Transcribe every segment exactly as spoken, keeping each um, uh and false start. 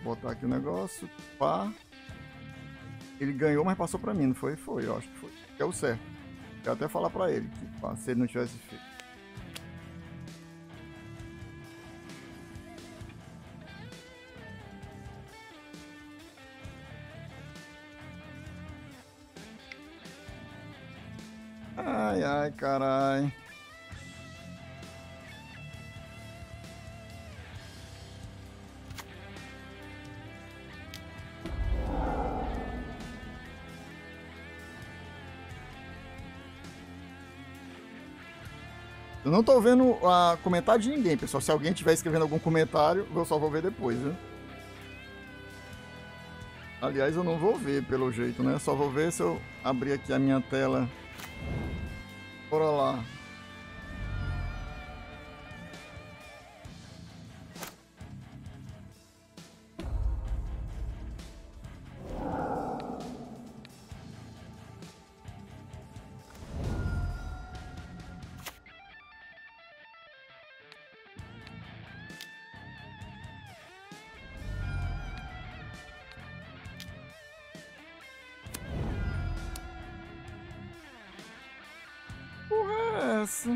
botar aqui o negócio. Pá. Ele ganhou, mas passou pra mim, não foi? Foi, eu acho que foi. Que é o certo. Eu até falar pra ele que, pá, se ele não tivesse feito. Ai, ai, carai. Eu não tô vendo a comentário de ninguém, pessoal. Se alguém estiver escrevendo algum comentário, eu só vou ver depois, viu? Aliás, eu não vou ver, pelo jeito, né? Só vou ver se eu abrir aqui a minha tela. Bora lá. Essa.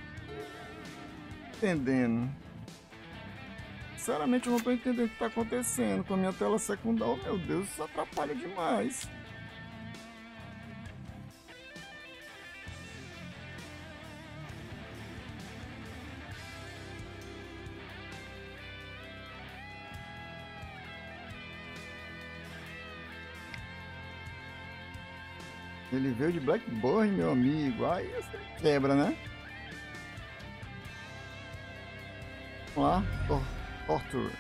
Entendendo. Sinceramente, eu não tô entendendo o que tá acontecendo com a minha tela secundária. Oh, meu Deus, isso atrapalha demais. Ele veio de Blackburn, meu amigo. Aí você quebra, né? Vamos lá. Tor Torture.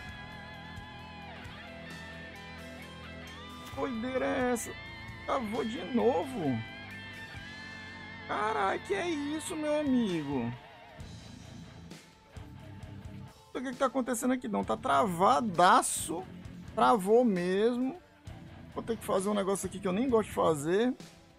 Que doideira é essa? Travou de novo. Caralho, que é isso, meu amigo? O que que tá acontecendo aqui? Não, tá travadaço. Travou mesmo. Vou ter que fazer um negócio aqui que eu nem gosto de fazer.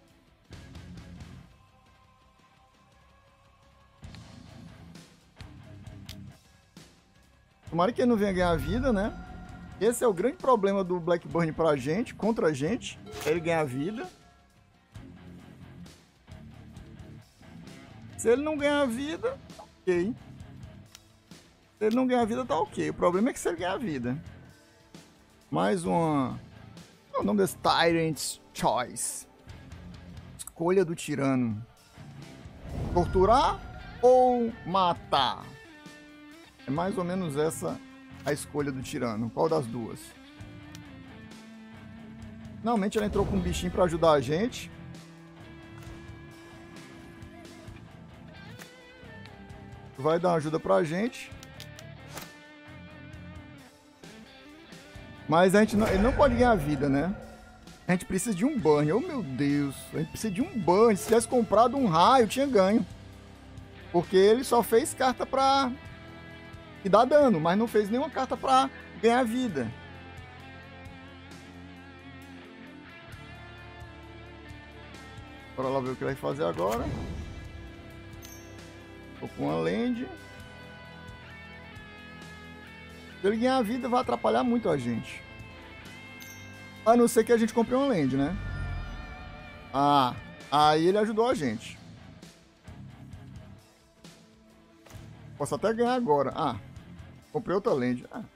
Tomara que ele não venha ganhar vida, né? Esse é o grande problema do Blackburn pra gente, contra a gente. É ele ganhar vida. Se ele não ganhar vida, ok. Se ele não ganhar vida, tá ok. O problema é que se ele ganhar vida. Mais uma... Qual é o nome desse? Tyrant's Choice. Escolha do tirano. Torturar ou matar? É mais ou menos essa a escolha do tirano. Qual das duas? Finalmente ela entrou com um bichinho para ajudar a gente. Vai dar uma ajuda pra gente. Mas a gente não, ele não pode ganhar vida, né? A gente precisa de um burn. Oh, meu Deus. A gente precisa de um burn. Se tivesse comprado um raio, tinha ganho. Porque ele só fez carta pra... e dá dano, mas não fez nenhuma carta pra ganhar vida. Bora lá ver o que vai fazer agora. Tô com uma land. Se ele ganhar vida, vai atrapalhar muito a gente. A não ser que a gente compre uma land, né? Ah, aí ele ajudou a gente. Posso até ganhar agora. Ah, comprei outra land. Ah.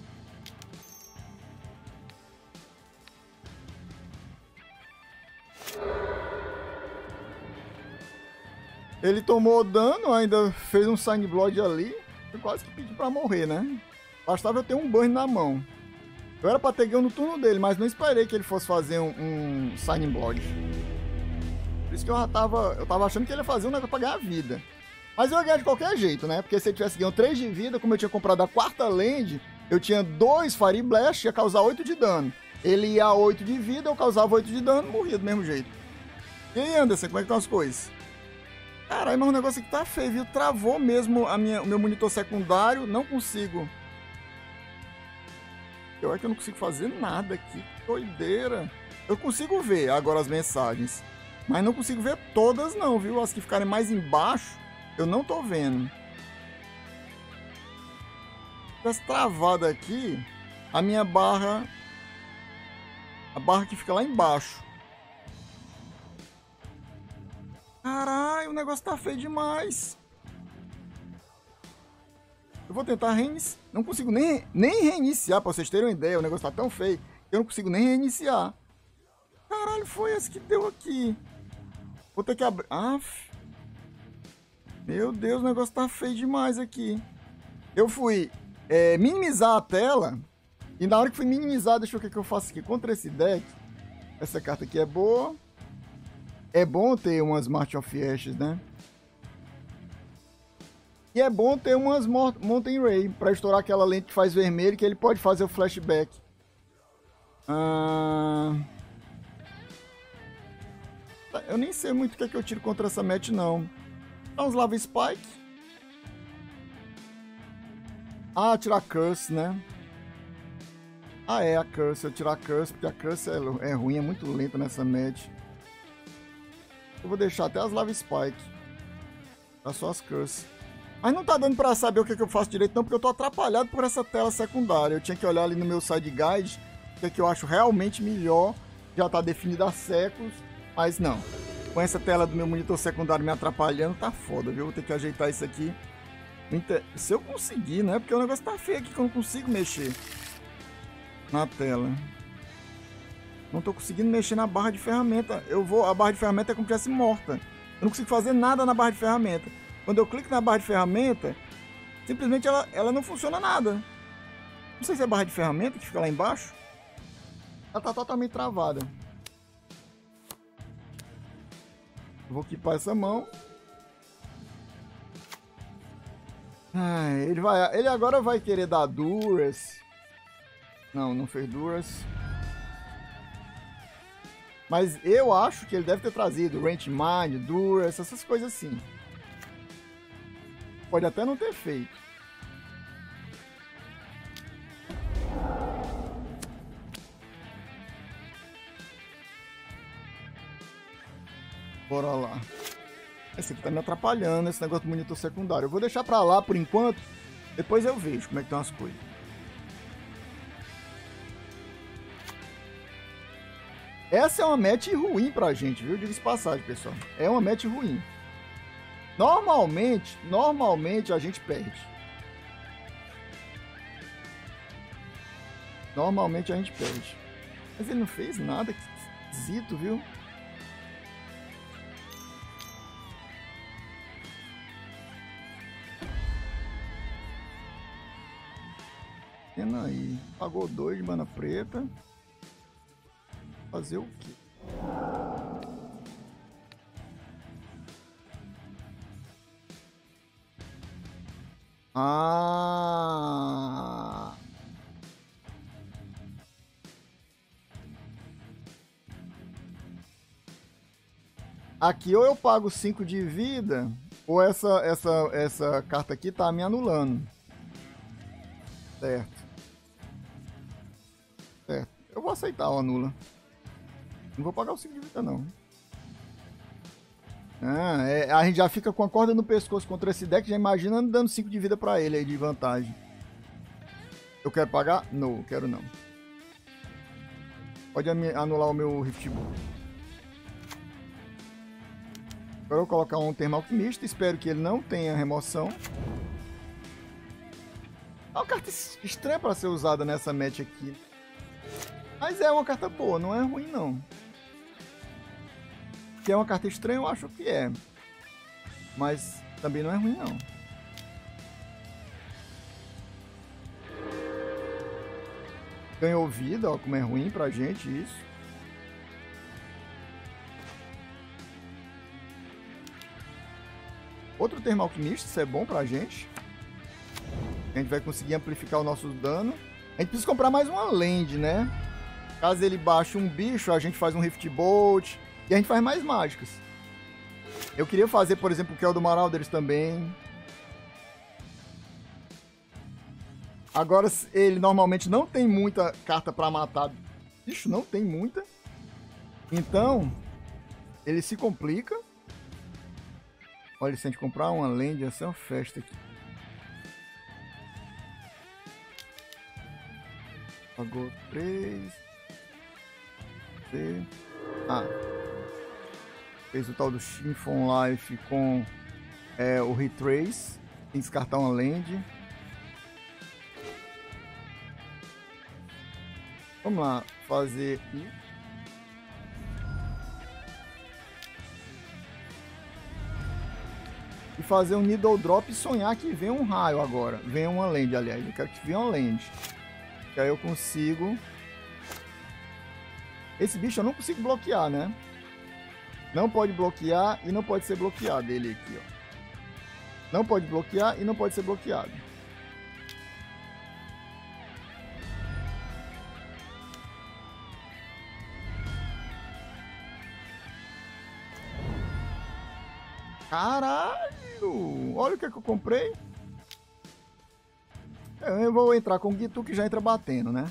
Ele tomou dano, ainda fez um Sign Blood ali. Eu quase que pedi pra morrer, né? Bastava eu ter um burn na mão. Eu era pra ter ganho no turno dele, mas não esperei que ele fosse fazer um, um Sign Blood. Por isso que eu já tava... Eu tava achando que ele ia fazer um negócio pra ganhar vida. Mas eu ia ganhar de qualquer jeito, né? Porque se ele tivesse ganho três de vida, como eu tinha comprado a quarta land, eu tinha dois Fire Blast, ia causar oito de dano. Ele ia a oito de vida, eu causava oito de dano, morria do mesmo jeito. E aí, Anderson, como é que estão as coisas? Caralho, mas o negócio aqui tá feio, viu? Travou mesmo a minha, o meu monitor secundário, não consigo. Eu é que eu não consigo fazer nada aqui, que doideira. Eu consigo ver agora as mensagens, mas não consigo ver todas não, viu? As que ficarem mais embaixo, eu não tô vendo. Se tivesse travado aqui, a minha barra, a barra que fica lá embaixo. Caralho, o negócio tá feio demais. Eu vou tentar reiniciar. Não consigo nem, nem reiniciar, pra vocês terem uma ideia. O negócio tá tão feio que eu não consigo nem reiniciar. Caralho, foi esse que deu aqui. Vou ter que abrir. Aff. Meu Deus, o negócio tá feio demais aqui. Eu fui é, minimizar a tela. E na hora que fui minimizar, deixa eu ver o que eu faço aqui. Contra esse deck. Essa carta aqui é boa. É bom ter umas March of Ashes, né? E é bom ter umas Mountain Ray para estourar aquela lente que faz vermelho, que ele pode fazer o flashback. Ah... Eu nem sei muito o que é que eu tiro contra essa match, não. Vamos lá, Spike. Ah, tirar Curse, né? Ah, é a Curse. Eu tirar a Curse, porque a Curse é, é ruim, é muito lenta nessa match. Eu vou deixar até as Lava Spike. Tá só as Curse. Mas não tá dando pra saber o que, é que eu faço direito não, porque eu tô atrapalhado por essa tela secundária. Eu tinha que olhar ali no meu side guide, o que, é que eu acho realmente melhor. Já tá definido há séculos, mas não. Com essa tela do meu monitor secundário me atrapalhando, tá foda, viu? Vou ter que ajeitar isso aqui. Se eu conseguir, né? Porque o negócio tá feio aqui que eu não consigo mexer na tela. Não tô conseguindo mexer na barra de ferramenta. Eu vou, a barra de ferramenta é como se estivesse morta. Eu não consigo fazer nada na barra de ferramenta. Quando eu clico na barra de ferramenta, simplesmente ela, ela não funciona nada. Não sei se é a barra de ferramenta que fica lá embaixo. Ela tá totalmente travada. Eu vou equipar essa mão. Ah, ele, vai, ele agora vai querer dar Duras. Não, não fez Duras. Mas eu acho que ele deve ter trazido Range Mind, Duras, essas coisas assim. Pode até não ter feito. Bora lá. Esse aqui tá me atrapalhando, esse negócio do monitor secundário. Eu vou deixar pra lá por enquanto. Depois eu vejo como é que estão as coisas. Essa é uma match ruim pra gente, viu? Diga-se passagem, pessoal. É uma match ruim. Normalmente, normalmente a gente perde. Normalmente a gente perde. Mas ele não fez nada, que esquisito, viu? Tendo aí. Pagou dois de mana preta. Fazer o quê? Ah. Aqui ou eu pago cinco de vida, ou essa, essa, essa carta aqui tá me anulando. Certo. Certo. Eu vou aceitar o anula. Não vou pagar o cinco de vida, não. Ah, é, a gente já fica com a corda no pescoço contra esse deck, já imagina dando cinco de vida pra ele aí de vantagem. Eu quero pagar? Não, quero não. Pode anular o meu Rift Bolt. Agora eu vou colocar um Termo Alquimista, espero que ele não tenha remoção. É uma carta estranha para ser usada nessa match aqui. Mas é uma carta boa, não é ruim não. Que é uma carta estranha, eu acho que é. Mas também não é ruim não. Ganhou vida, ó, como é ruim pra gente isso. Outro Termo Alquimista, isso é bom pra gente. A gente vai conseguir amplificar o nosso dano. A gente precisa comprar mais uma land, né? Caso ele baixe um bicho, a gente faz um Rift Bolt. E a gente faz mais mágicas. Eu queria fazer, por exemplo, o Keldon Marauders também. Agora, ele normalmente não tem muita carta pra matar. Bicho, não tem muita. Então, ele se complica. Olha, se a gente comprar uma land, ia ser uma festa aqui. Pagou três. C. Ah. Fez o tal do Chiffon Life com é, o Retrace. Tem que descartar uma land. Vamos lá, fazer aqui. E fazer um Needle Drop e sonhar que vem um raio agora. Vem uma land, aliás. Eu quero que venha uma land. Que aí eu consigo... Esse bicho eu não consigo bloquear, né? Não pode bloquear e não pode ser bloqueado. Ele aqui, ó. Não pode bloquear e não pode ser bloqueado. Caralho! Olha o que, é que eu comprei. Eu vou entrar com o Gitu que já entra batendo, né?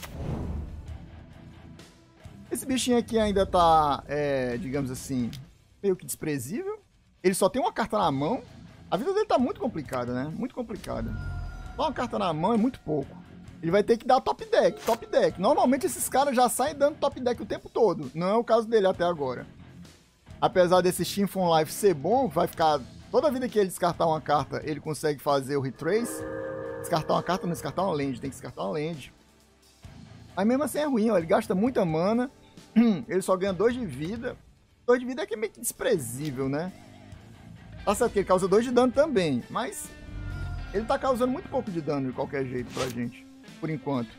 Esse bichinho aqui ainda tá, é, digamos assim, meio que desprezível. Ele só tem uma carta na mão. A vida dele tá muito complicada, né? Muito complicada. Só uma carta na mão é muito pouco. Ele vai ter que dar top deck, top deck. Normalmente esses caras já saem dando top deck o tempo todo. Não é o caso dele até agora. Apesar desse Chiffon Life ser bom, vai ficar... Toda vida que ele descartar uma carta, ele consegue fazer o Retrace. Descartar uma carta, não descartar uma land. Tem que descartar uma land. Mas mesmo assim é ruim, ó. Ele gasta muita mana. Ele só ganha dois de vida. dois de vida é que é meio que desprezível, né? Tá certo que ele causa dois de dano também. Mas ele tá causando muito pouco de dano de qualquer jeito pra gente. Por enquanto.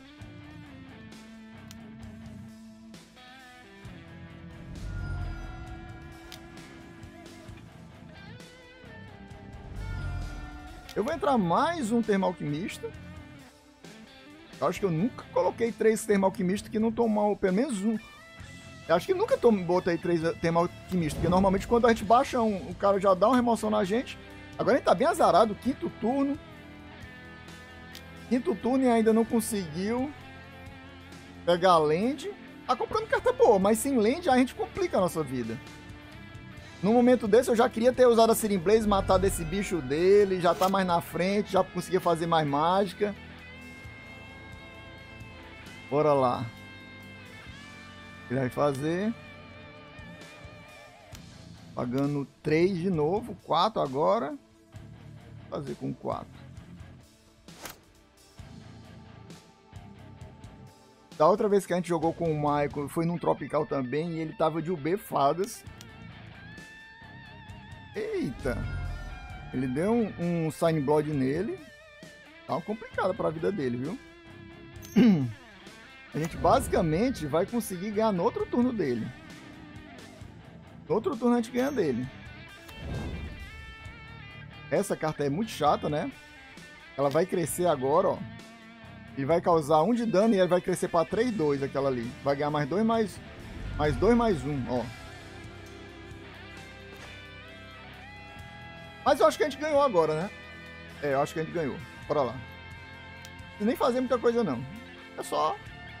Eu vou entrar mais um Termo Alquimista. Eu acho que eu nunca coloquei três Termo Alquimista que não tomam pelo menos um. Eu acho que nunca tom, botei três Termo Alquimista, porque normalmente quando a gente baixa um, o cara já dá uma remoção na gente. Agora a gente tá bem azarado, quinto turno. Quinto turno e ainda não conseguiu pegar a land. Tá comprando carta boa, mas sem land a gente complica a nossa vida. No momento desse eu já queria ter usado a Searing Blaze, matado esse bicho dele, já tá mais na frente, já conseguia fazer mais mágica. Bora lá. Ele vai fazer. Pagando três de novo, quatro agora. Vou fazer com quatro. Da outra vez que a gente jogou com o Michael, foi num Tropical também, e ele tava de U B Fadas. Eita! Ele deu um, um Sign Blood nele. Tá complicado pra vida dele, viu? A gente basicamente vai conseguir ganhar no outro turno dele. No outro turno a gente ganha dele. Essa carta é muito chata, né? Ela vai crescer agora, ó. Ele vai causar um de dano e ele vai crescer pra três, dois aquela ali. Vai ganhar mais dois, mais... Mais dois, mais um, ó. Mas eu acho que a gente ganhou agora, né? É, eu acho que a gente ganhou. Bora lá. Não nem fazer muita coisa, não. É só...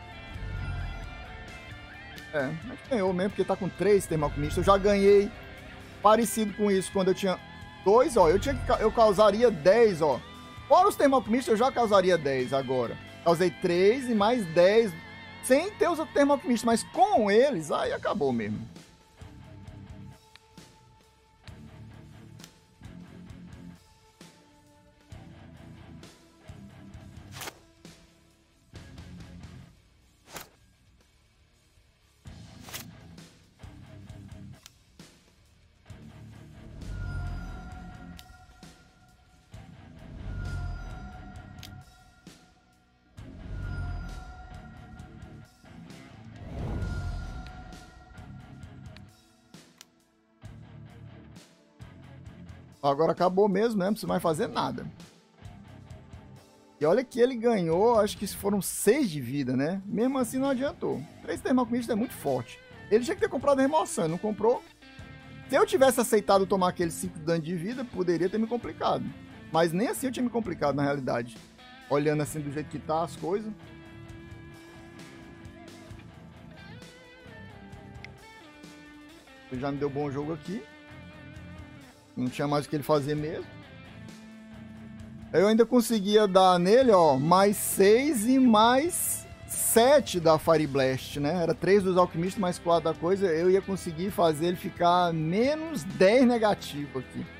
É, a gente ganhou mesmo, porque tá com três Termo Alquimista. Eu já ganhei parecido com isso quando eu tinha dois, ó. Eu, tinha que, eu causaria dez, ó. Fora os Termo Alquimista, eu já causaria dez agora. Causei três e mais dez. Sem ter os Termo Alquimista, mas com eles, aí acabou mesmo. Agora acabou mesmo, né? Não precisa mais fazer nada. E olha que ele ganhou, acho que foram seis de vida, né? Mesmo assim não adiantou. três Termo Alquimista é muito forte. Ele tinha que ter comprado a remoção, não comprou. Se eu tivesse aceitado tomar aqueles cinco de dano de vida, poderia ter me complicado. Mas nem assim eu tinha me complicado na realidade. Olhando assim do jeito que tá as coisas. Ele já me deu bom jogo aqui. Não tinha mais o que ele fazer mesmo. Eu ainda conseguia dar nele, ó, mais seis e mais sete da Fire Blast, né? Era três dos alquimistas mais quatro da coisa. Eu ia conseguir fazer ele ficar menos dez negativo aqui.